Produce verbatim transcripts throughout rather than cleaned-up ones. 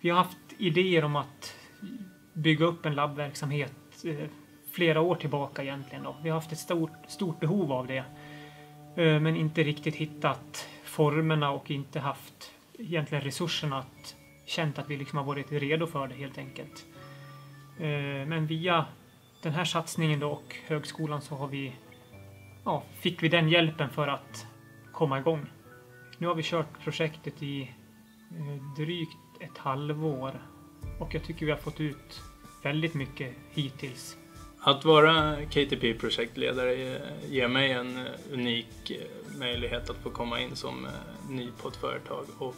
Vi har haft idéer om att bygga upp en labbverksamhet eh, flera år tillbaka egentligen. Då. Vi har haft ett stort, stort behov av det. Eh, men inte riktigt hittat formerna och inte haft egentligen resurserna att känt att vi liksom har varit redo för det helt enkelt. Eh, men via den här satsningen då och högskolan så har vi, ja, fick vi den hjälpen för att komma igång. Nu har vi kört projektet i eh, drygt ett halvår och jag tycker vi har fått ut väldigt mycket hittills. Att vara K T P-projektledare ger mig en unik möjlighet att få komma in som ny på ett företag och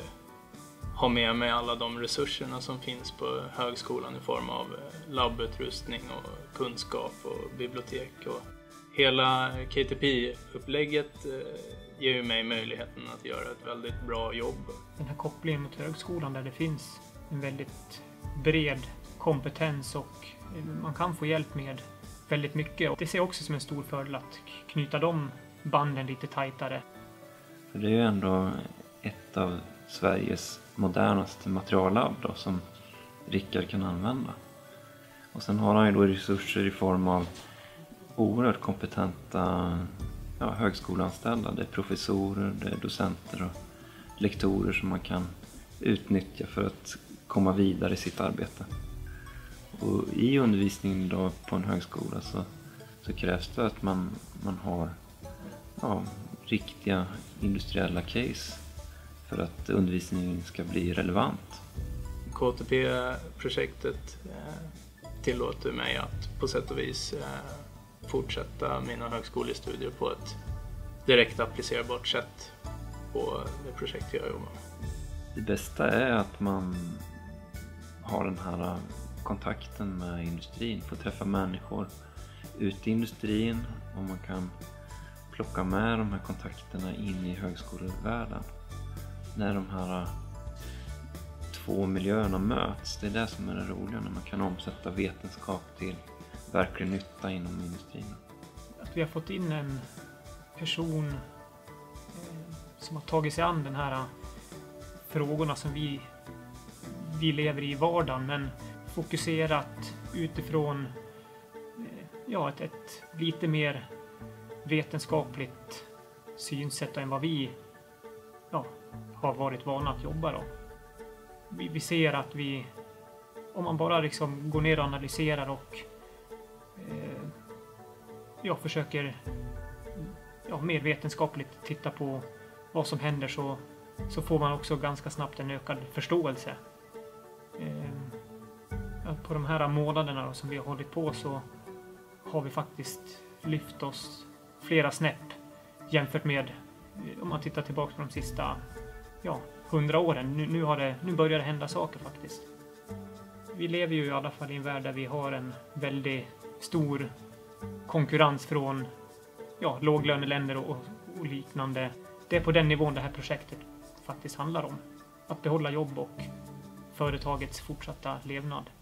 ha med mig alla de resurserna som finns på högskolan i form av labbutrustning och kunskap och bibliotek. Och hela K T P-upplägget ger ju mig möjligheten att göra ett väldigt bra jobb. Den här kopplingen mot högskolan där det finns en väldigt bred kompetens och man kan få hjälp med väldigt mycket. Det ser jag också som en stor fördel att knyta de banden lite tajtare. För det är ju ändå ett av Sveriges modernaste materiallabb då, som Rickard kan använda. Och sen har han ju då resurser i form av oerhört kompetenta ja, högskoleanställda. Det är professorer, det är docenter och lektorer som man kan utnyttja för att komma vidare i sitt arbete. Och i undervisningen då på en högskola så, så krävs det att man, man har ja, riktiga industriella case för att undervisningen ska bli relevant. K T P-projektet tillåter mig att på sätt och vis fortsätta mina högskolestudier på ett direkt applicerbart sätt på det projekt jag jobbar med. Det bästa är att man har den här kontakten med industrin, får träffa människor ute i industrin och man kan plocka med de här kontakterna in i högskolevärlden. När de här två miljöerna möts, det är det som är det roliga, när man kan omsätta vetenskap till verklig nytta inom industrin. Att vi har fått in en person eh, som har tagit sig an den här frågorna som vi, vi lever i vardagen, men fokuserat utifrån eh, ja, ett, ett lite mer vetenskapligt synsätt än vad vi ja, har varit vana att jobba då. Vi, vi ser att vi, om man bara liksom går ner och analyserar och eh, ja, försöker ja, mer vetenskapligt titta på vad som händer så, så får man också ganska snabbt en ökad förståelse. Eh, på de här månaderna då, som vi har hållit på så har vi faktiskt lyft oss flera snäpp jämfört med om man tittar tillbaka på de sista ja, hundra åren. Nu, nu, har det, nu börjar det hända saker faktiskt. Vi lever ju i alla fall i en värld där vi har en väldigt stor konkurrens från ja, låglöneländer och, och liknande. Det är på den nivån det här projektet faktiskt handlar om. Att behålla jobb och företagets fortsatta levnad.